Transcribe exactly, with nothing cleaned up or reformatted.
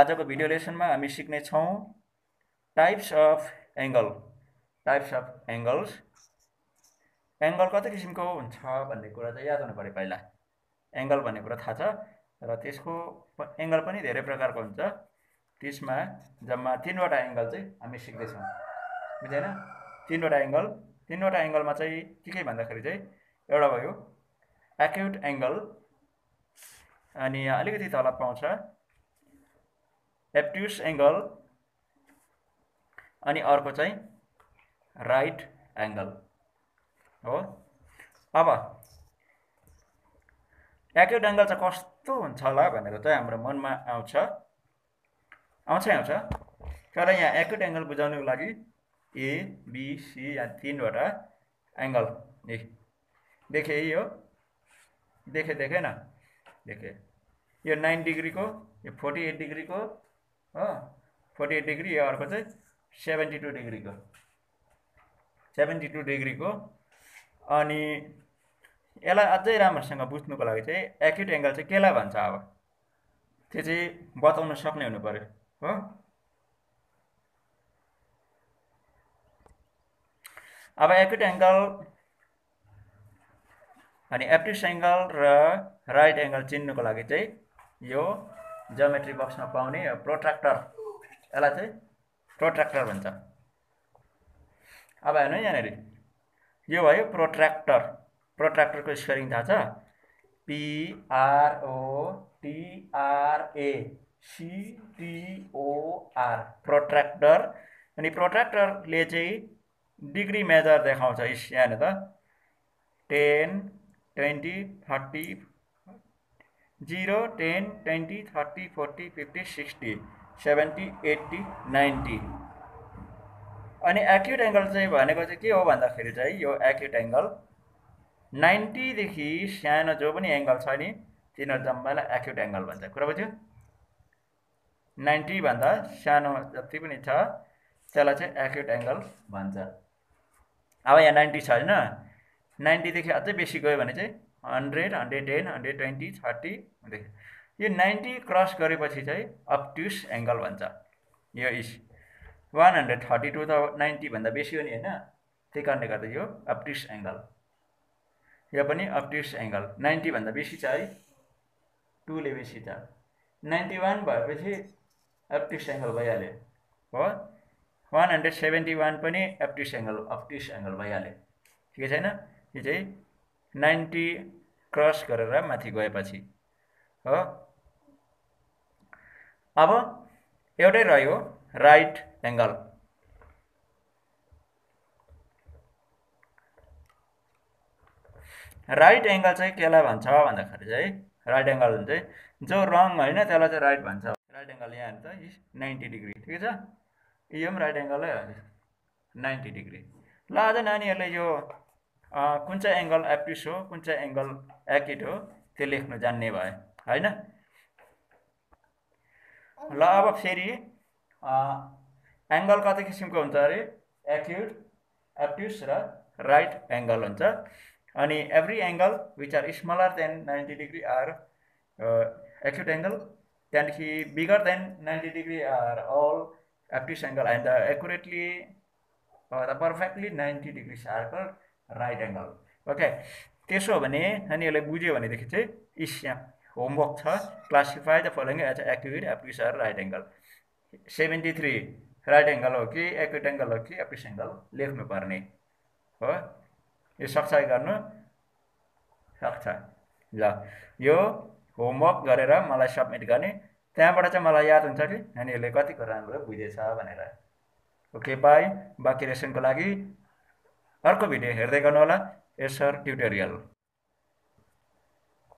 आजको भिडियो लेसनमा हामी सिक्ने छौं types of angle types of angles angle कति किसिमको हुन्छ भन्ने कुरा चाहिँ याद हुनु पर्यो। पहिला एंगल भन्ने कुरा थाहा छ र त्यसको एंगल पनि धेरै प्रकारको हुन्छ। त्यसमा जम्मा तीनवटा एंगल चाहिँ हामी सिक्दै छौं, बुझ्दैन? तीनवटा एंगल तीनवटा एंगलमा चाहिँ के के भन्दाखेरि चाहिँ एउटा भयो एक्युट एंगल, अनि अलिकति तल पाउँछ एब्ट्युस एंगल, अनि अर्को चाहिँ राइट एंगल हो। अब एक्युट एंगल चाहिँ कस्तो हुन्छ होला भनेर चाहिँ हाम्रो मनमा आउँछ आउँछ आउँछ तर यहाँ एक्युट एंगल बुझाउनको लागि ए बी सी या तीनवटा एंगल देखे यो देखे देखे न देखे यो नाइन डिग्री को, यो फोर्टी एट डिग्री को हो, फोर्टी एट डिग्री, यो अर्को चाहिँ सेभेन्टी टू डिग्री को सेभेन्टी टू डिग्री को। अनि यसलाई अझै राम्रोसँग बुझ्नुको लागि चाहिँ एक्युट एंगल चाहिँ केलाई भन्छ अब त्यो चाहिँ बताउन सक्ने हुनु पर्यो हो। अब एक्युट एंगल अनि एब्ट्युस एंगल र राइट एंगल चिन्नुको लागि चाहिँ यो ज्योमेट्री बक्समा पाउने प्रोट्र्याक्टर, यसलाई चाहिँ प्रोट्र्याक्टर भन्छ। अब हेर्नु यहाँनिर यो भयो प्रोट्र्याक्टर। प्रोट्र्याक्टरको स्पेलिङ थाहा छ? P R O T R A C T O R, protractor. अनि प्रोट्र्याक्टरले चाहिँ डिग्री मेजर देखाउँछ। यहाँ त ten twenty thirty zero ten twenty thirty forty fifty sixty seventy eighty ninety. अनि एक्युट एंगल चाहिँ भनेको चाहिँ के हो भन्दाखेरि चाहिँ यो एक्युट एंगल नाइन्टी देखि सानो जो पनि एंगल छ नि तिनीहरू जम्मालाई एक्युट एंगल भन्छ। कुरा बुझ्यो? नाइन्टी भन्दा सानो जति पनि छ त्यसलाई चाहिँ एक्युट एंगल भन्छ। अब यहाँ नाइन्टी छ हैन, नाइन्टी देखि अझै बेसी गयो भने चाहिँ hundred hundred ten hundred twenty thirty, यो नाइन्टी क्रस गरेपछि चाहिँ अब्ट्युस एंगल भन्छ। यो is one hundred thirty two त नाइन्टी भन्दा बेसी हो नि हैन, त्यही कारणले गर्दा यो अब्ट्युस एंगल, यो पनि अब्ट्युस एंगल। नाइन्टी भन्दा बेसी छ है, टूले बेसी छ। नाइन्टी वान भएपछि अब्ट्युस एंगल भइहाल्यो हो। वान हन्ड्रेड सेभेन्टी वान पनि अब्ट्युस एंगल अब्ट्युस एंगल भइहाल्यो, ठिकै छैन? यो चाहिँ नाइन्टी क्रस गरेर माथि गएपछि हो। अब एउटै रह्यो राइट एंगल। राइट एंगल चाहिँ केलाई भन्छ भन्दाखेरि चाहिँ राइट एंगल चाहिँ जो रङ हैन त्यसलाई चाहिँ राइट भन्छ। राइट एंगल यहाँ हेर्नु त नाइन्टी डिग्री, ठिकै छ? यो पनि राइट एंगलै हो, नाइन्टी डिग्री। ल अझ नानीहरूले यो कुन चाहिँ एंगल एब्ट्युस हो कुन चाहिँ एंगल एक्युट हो त्यो लेख्न जान्ने भए हैन। ल अब फेरि एंगल कति किसिमको हुन्छ अरे? एक्युट, एब्ट्युस र राइट एंगल हुन्छ। अनि every angle which are smaller than ninety degree are acute angle, त्यहाँदेखि bigger than ninety degree are all obtuse angle, and the accurately the perfectly ninety degree circle right angle. Okay, त्यसो हो भने नानीहरूले बुझ्यो भनेदेखि चाहिँ इस यहाँ होमवर्क छ, classify the following as acute, obtuse र right angle. Seventy three right angle हो कि एक्युट एंगल हो कि एब्ट्युस एंगल लेख्नु पर्ने हो। यो सक्छ गर्नु सक्छ। ल यो होमवर्क गरेर मलाई सबमिट गर्ने, त्यहाँबाट चाहिँ मलाई याद हुन्छ कि नानीहरूले कतिको राम्रो बुझेछ भनेर। Okay bye. बाँकी लेसनको लागि अर्को भिडियो हेर्दै गर्नु होला एसर ट्युटोरियल।